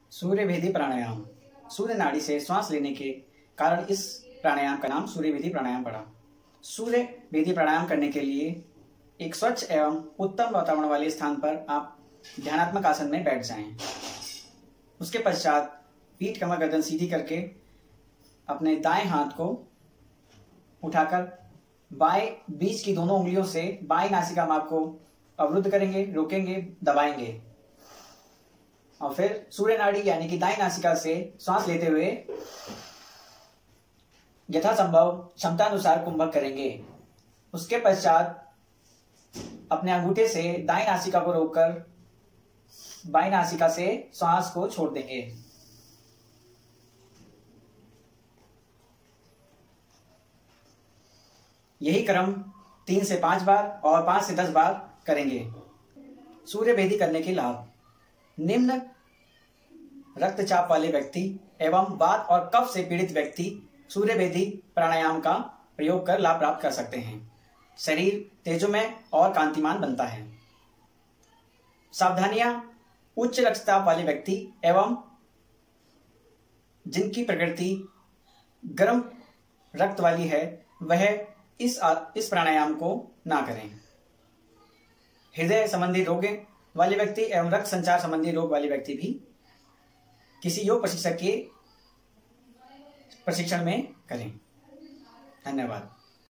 सूर्य भेदी प्राणायाम। सूर्य नाड़ी से श्वास लेने के कारण इस प्राणायाम का नाम सूर्य भेदी प्राणायाम पड़ा। सूर्य भेदी प्राणायाम करने के लिए एक स्वच्छ एवं उत्तम वातावरण वाले स्थान पर आप ध्यानात्मक आसन में बैठ जाएं। उसके पश्चात पीठ कमर गर्दन सीधी करके अपने दाएं हाथ को उठाकर बाएं बीच की दोनों उंगलियों से बाएं नासिका मार्ग को अवरुद्ध करेंगे, रोकेंगे, दबाएंगे और फिर सूर्य नाड़ी यानी कि दाएं नासिका से श्वास लेते हुए यथासंभव क्षमतानुसार कुंभक करेंगे। उसके पश्चात अपने अंगूठे से दाएं नासिका को रोककर बाएं नासिका से श्वास को छोड़ देंगे। यही क्रम 3 से 5 बार और 5 से 10 बार करेंगे। सूर्य भेदी करने के लाभ। निम्न रक्तचाप वाले व्यक्ति एवं वात और कफ से पीड़ित व्यक्ति सूर्य भेदी प्राणायाम का प्रयोग कर लाभ प्राप्त कर सकते हैं। शरीर तेजोमय और कांतिमान बनता है। सावधानियां। उच्च रक्तचाप वाले व्यक्ति एवं जिनकी प्रकृति गर्म रक्त वाली है वह इस प्राणायाम को ना करें। हृदय संबंधी रोग वाले व्यक्ति एवं रक्त संचार संबंधी रोग वाले व्यक्ति भी किसी योग प्रशिक्षक के प्रशिक्षण में करें। धन्यवाद।